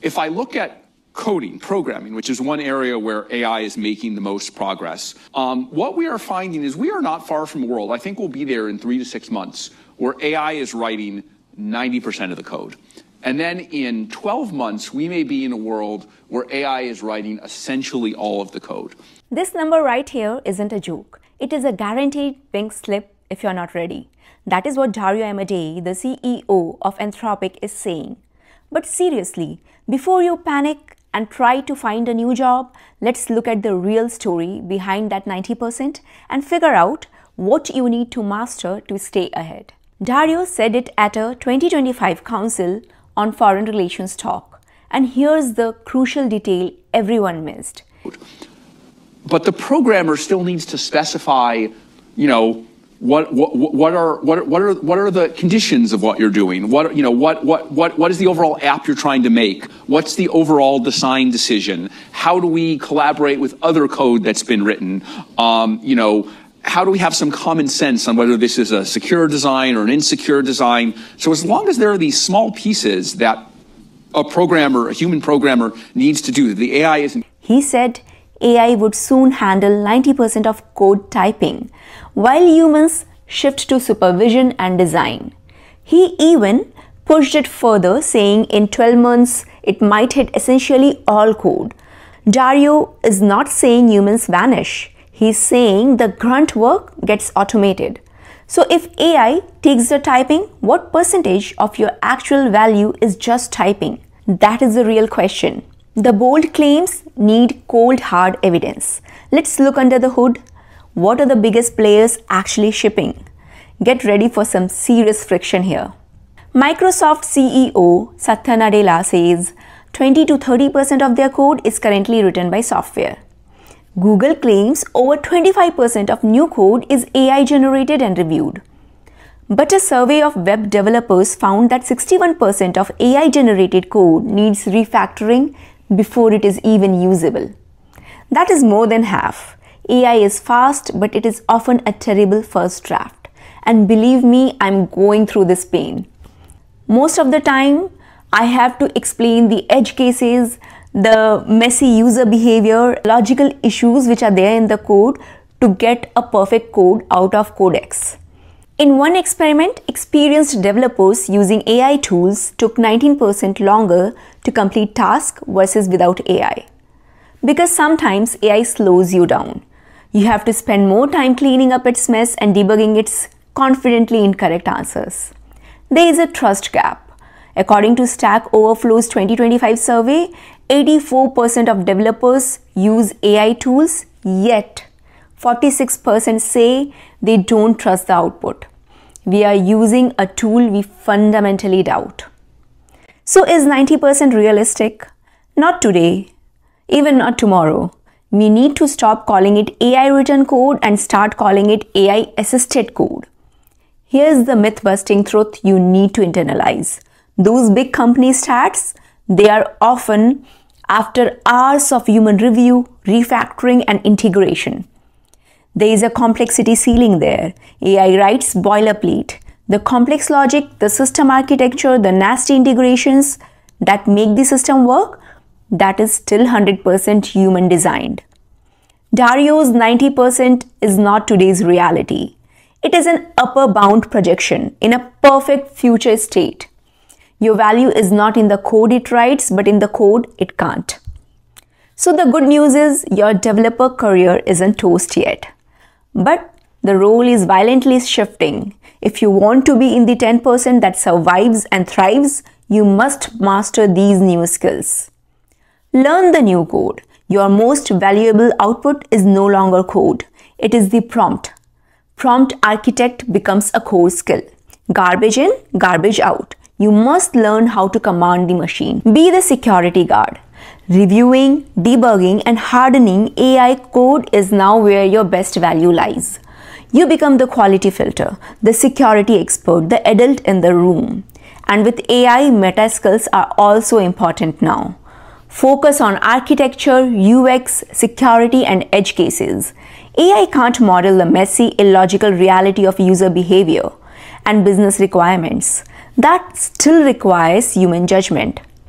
if I look at coding, programming, which is one area where AI is making the most progress, what we are finding is we are not far from a world, I think we'll be there in 3 to 6 months, where AI is writing 90% of the code. And then in 12 months, we may be in a world where AI is writing essentially all of the code. This number right here isn't a joke. It is a guaranteed pink slip if you're not ready. That is what Dario Amodei, the CEO of Anthropic, is saying. But seriously, before you panic and try to find a new job, let's look at the real story behind that 90% and figure out what you need to master to stay ahead. Dario said it at a 2025 Council on Foreign Relations talk. And here's the crucial detail everyone missed. But the programmer still needs to specify, what are the conditions of what you're doing? What is the overall app you're trying to make? What's the overall design decision? How do we collaborate with other code that's been written? How do we have some common sense on whether this is a secure design or an insecure design? So as long as there are these small pieces that a human programmer needs to do, the AI isn't. He said AI would soon handle 90% of code typing, while humans shift to supervision and design. He even pushed it further, saying in 12 months, it might hit essentially all code. Dario is not saying humans vanish. He's saying the grunt work gets automated. So if AI takes the typing, what percentage of your actual value is just typing? That is the real question. The bold claims need cold hard evidence. Let's look under the hood. What are the biggest players actually shipping? Get ready for some serious friction here. Microsoft CEO Satya Nadella says 20 to 30% of their code is currently written by software. Google claims over 25% of new code is AI generated and reviewed. But a survey of web developers found that 61% of AI generated code needs refactoring before it is even usable. That is more than half. AI is fast, but it is often a terrible first draft. And believe me, I'm going through this pain. Most of the time, I have to explain the edge cases, the messy user behavior, logical issues which are there in the code to get a perfect code out of Codex. In one experiment, experienced developers using AI tools took 19% longer to complete tasks versus without AI. Because sometimes AI slows you down. You have to spend more time cleaning up its mess and debugging its confidently incorrect answers. There is a trust gap. According to Stack Overflow's 2025 survey, 84% of developers use AI tools, yet 46% say they don't trust the output. We are using a tool we fundamentally doubt. So is 90% realistic? Not today, even not tomorrow. We need to stop calling it AI written code and start calling it AI assisted code. Here's the myth-busting truth you need to internalize. Those big company stats, they are often after hours of human review, refactoring and integration. There is a complexity ceiling there. AI writes boilerplate. The complex logic, the system architecture, the nasty integrations that make the system work, that is still 100% human designed. Dario's 90% is not today's reality. It is an upper bound projection in a perfect future state. Your value is not in the code it writes, but in the code it can't. So the good news is your developer career isn't toast yet. But the role is violently shifting. If you want to be in the 10% that survives and thrives, you must master these new skills. Learn the new code. Your most valuable output is no longer code. It is the prompt. Prompt architect becomes a core skill. Garbage in, garbage out. You must learn how to command the machine. Be the security guard. Reviewing, debugging, and hardening AI code is now where your best value lies. You become the quality filter, the security expert, the adult in the room. And with AI, meta skills are also important now. Focus on architecture, UX, security, and edge cases. AI can't model the messy, illogical reality of user behavior and business requirements. That still requires human judgment.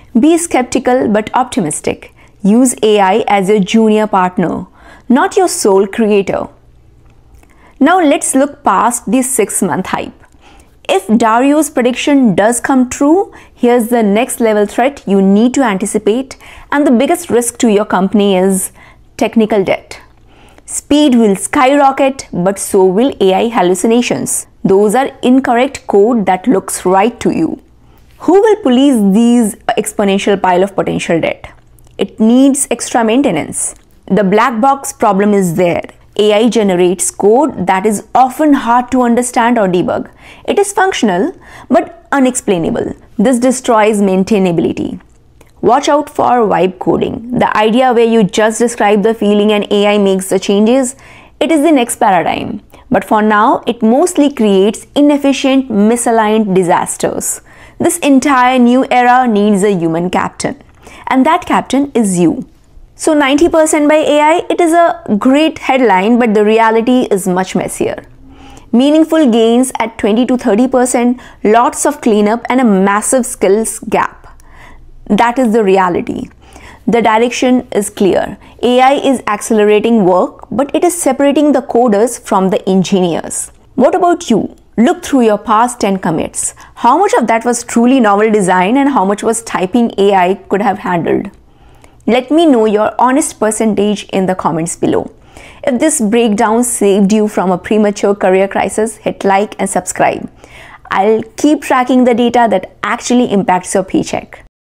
Be skeptical but optimistic. Use AI as your junior partner, not your sole creator. Now let's look past the 6-month hype. If Dario's prediction does come true, here's the next level threat you need to anticipate, and the biggest risk to your company is technical debt. Speed will skyrocket, but so will AI hallucinations. Those are incorrect code that looks right to you. Who will police these exponential pile of potential debt? It needs extra maintenance. The black box problem is there. AI generates code that is often hard to understand or debug. It is functional but unexplainable. This destroys maintainability. Watch out for vibe coding, the idea where you just describe the feeling and AI makes the changes. It is the next paradigm. But for now, it mostly creates inefficient, misaligned disasters. This entire new era needs a human captain. And that captain is you. So 90% by AI, it is a great headline, but the reality is much messier. Meaningful gains at 20 to 30%, lots of cleanup and a massive skills gap. That is the reality. The direction is clear. AI is accelerating work, but it is separating the coders from the engineers. What about you? Look through your past 10 commits. How much of that was truly novel design and how much was typing AI could have handled? Let me know your honest percentage in the comments below. If this breakdown saved you from a premature career crisis, hit like and subscribe. I'll keep tracking the data that actually impacts your paycheck.